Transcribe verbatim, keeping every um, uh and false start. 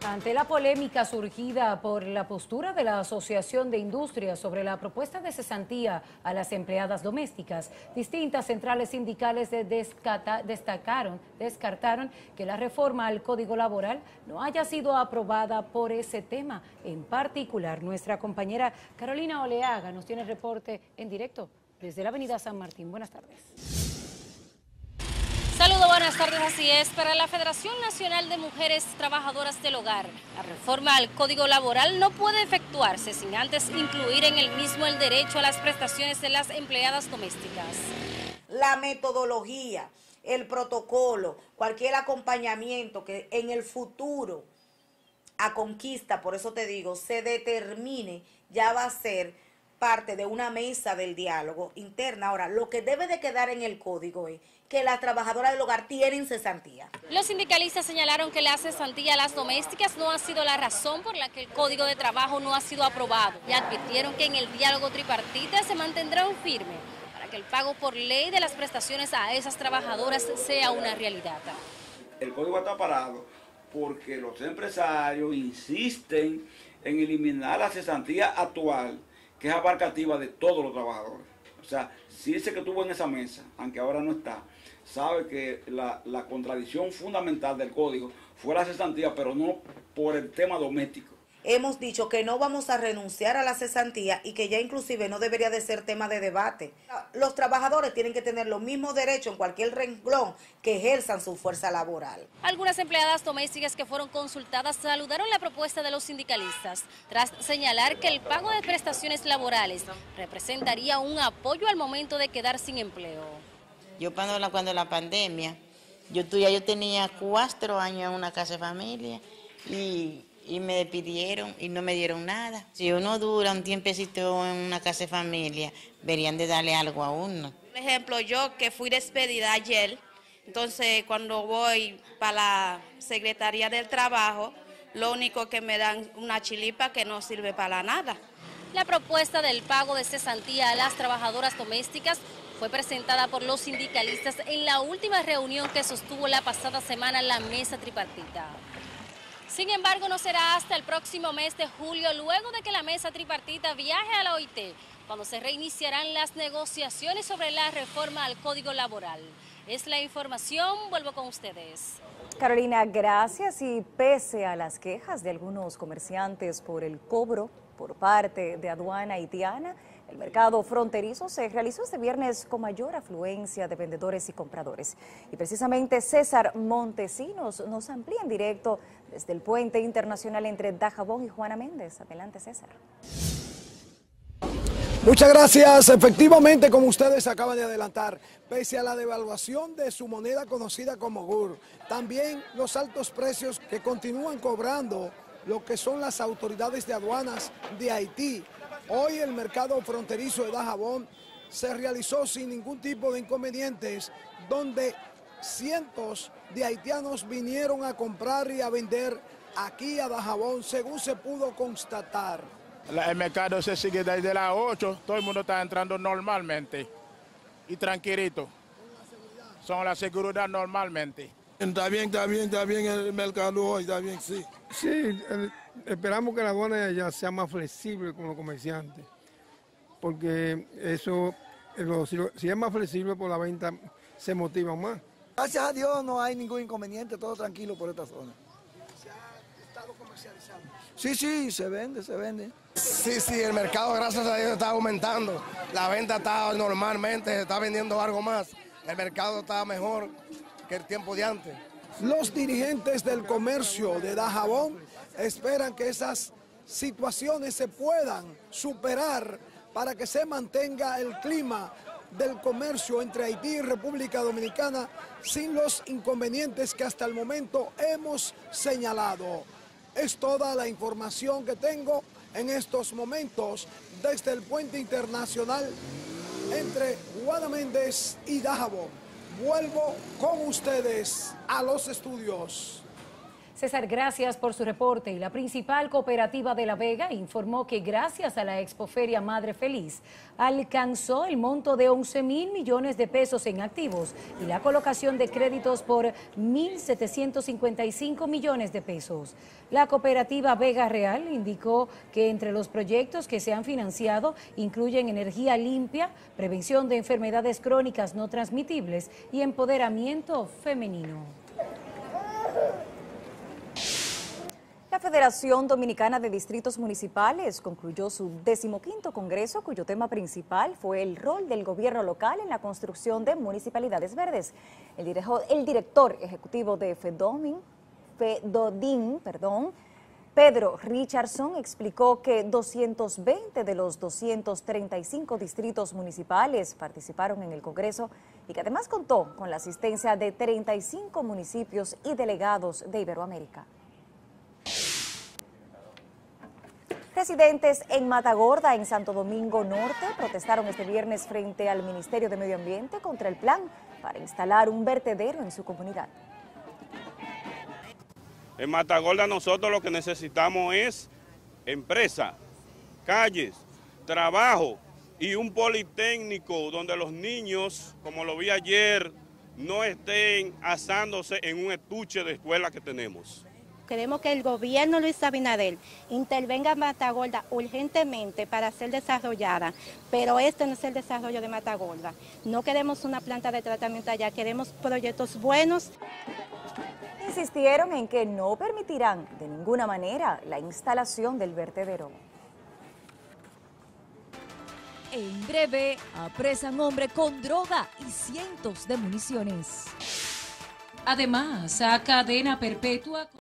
Ante la polémica surgida por la postura de la Asociación de Industrias sobre la propuesta de cesantía a las empleadas domésticas, distintas centrales sindicales de descata, destacaron, descartaron que la reforma al Código Laboral no haya sido aprobada por ese tema. En particular, nuestra compañera Carolina Oleaga nos tiene el reporte en directo desde la avenida San Martín. Buenas tardes. Saludos, buenas tardes. Así es, para la Federación Nacional de Mujeres Trabajadoras del Hogar, la reforma al Código Laboral no puede efectuarse sin antes incluir en el mismo el derecho a las prestaciones de las empleadas domésticas. La metodología, el protocolo, cualquier acompañamiento que en el futuro a conquista, por eso te digo, se determine, ya va a ser parte de una mesa del diálogo interna. Ahora, lo que debe de quedar en el código es que las trabajadoras del hogar tienen cesantía. Los sindicalistas señalaron que la cesantía a las domésticas no ha sido la razón por la que el Código de Trabajo no ha sido aprobado y advirtieron que en el diálogo tripartita se mantendrán firme para que el pago por ley de las prestaciones a esas trabajadoras sea una realidad. El código está parado porque los empresarios insisten en eliminar la cesantía actual, que es abarcativa de todos los trabajadores. O sea, si ese que estuvo en esa mesa, aunque ahora no está, sabe que la, la contradicción fundamental del código fue la cesantía, pero no por el tema doméstico. Hemos dicho que no vamos a renunciar a la cesantía y que ya inclusive no debería de ser tema de debate. Los trabajadores tienen que tener los mismos derechos en cualquier renglón que ejerzan su fuerza laboral. Algunas empleadas domésticas que fueron consultadas saludaron la propuesta de los sindicalistas, tras señalar que el pago de prestaciones laborales representaría un apoyo al momento de quedar sin empleo. Yo cuando la, cuando la pandemia, yo, ya yo tenía cuatro años en una casa de familia y... y me despidieron y no me dieron nada. Si uno dura un tiempecito en una casa de familia, deberían de darle algo a uno. Por ejemplo, yo que fui despedida ayer, entonces cuando voy para la Secretaría del Trabajo, lo único que me dan una chilipa que no sirve para nada. La propuesta del pago de cesantía a las trabajadoras domésticas fue presentada por los sindicalistas en la última reunión que sostuvo la pasada semana la mesa tripartita. Sin embargo, no será hasta el próximo mes de julio, luego de que la mesa tripartita viaje a la O I T, cuando se reiniciarán las negociaciones sobre la reforma al Código Laboral. Es la información, vuelvo con ustedes. Carolina, gracias. Y pese a las quejas de algunos comerciantes por el cobro por parte de aduana haitiana, el mercado fronterizo se realizó este viernes con mayor afluencia de vendedores y compradores. Y precisamente César Montesinos nos amplía en directo desde el puente internacional entre Dajabón y Juana Méndez. Adelante, César. Muchas gracias. Efectivamente, como ustedes acaban de adelantar, pese a la devaluación de su moneda conocida como G U R, también los altos precios que continúan cobrando lo que son las autoridades de aduanas de Haití. Hoy el mercado fronterizo de Dajabón se realizó sin ningún tipo de inconvenientes, donde cientos de haitianos vinieron a comprar y a vender aquí a Dajabón, según se pudo constatar. El mercado se sigue desde las ocho, todo el mundo está entrando normalmente y tranquilito. Son la seguridad normalmente. Está bien, está bien, está bien el mercado hoy, está bien, sí. Sí, el, esperamos que la aduana ya sea más flexible con los comerciantes, porque eso, lo, si, lo, si es más flexible, por la venta se motiva más. Gracias a Dios no hay ningún inconveniente, todo tranquilo por esta zona. ¿Se ha estado comercializando? Sí, sí, se vende, se vende. Sí, sí, el mercado, gracias a Dios, está aumentando. La venta está normalmente, se está vendiendo algo más. El mercado está mejor que el tiempo de antes. Los dirigentes del comercio de Dajabón esperan que esas situaciones se puedan superar para que se mantenga el clima del comercio entre Haití y República Dominicana sin los inconvenientes que hasta el momento hemos señalado. Es toda la información que tengo en estos momentos desde el puente internacional entre Juana Méndez y Dajabón. Vuelvo con ustedes a los estudios. César, gracias por su reporte. Y la principal cooperativa de La Vega informó que gracias a la Expoferia Madre Feliz alcanzó el monto de once mil millones de pesos en activos y la colocación de créditos por mil setecientos cincuenta y cinco millones de pesos. La cooperativa Vega Real indicó que entre los proyectos que se han financiado incluyen energía limpia, prevención de enfermedades crónicas no transmitibles y empoderamiento femenino. La Federación Dominicana de Distritos Municipales concluyó su decimoquinto congreso, cuyo tema principal fue el rol del gobierno local en la construcción de municipalidades verdes. El, director, el director ejecutivo de FEDOMIN, FEDODIN, perdón, Pedro Richardson, explicó que doscientos veinte de los doscientos treinta y cinco distritos municipales participaron en el congreso y que además contó con la asistencia de treinta y cinco municipios y delegados de Iberoamérica. Residentes en Matagorda, en Santo Domingo Norte, protestaron este viernes frente al Ministerio de Medio Ambiente contra el plan para instalar un vertedero en su comunidad. En Matagorda nosotros lo que necesitamos es empresa, calles, trabajo y un politécnico donde los niños, como lo vi ayer, no estén asándose en un estuche de escuela que tenemos. Queremos que el gobierno Luis Abinader intervenga en Matagorda urgentemente para ser desarrollada, pero este no es el desarrollo de Matagorda. No queremos una planta de tratamiento allá, queremos proyectos buenos. Insistieron en que no permitirán de ninguna manera la instalación del vertedero. En breve, apresan hombre con droga y cientos de municiones. Además, a cadena perpetua...